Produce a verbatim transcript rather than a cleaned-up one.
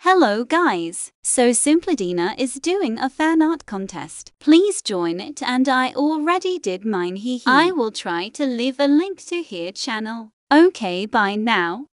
Hello guys, so Simplidina is doing a fan art contest. Please join it, and I already did mine. Hee hee. I will try to leave a link to her channel. Okay, bye now.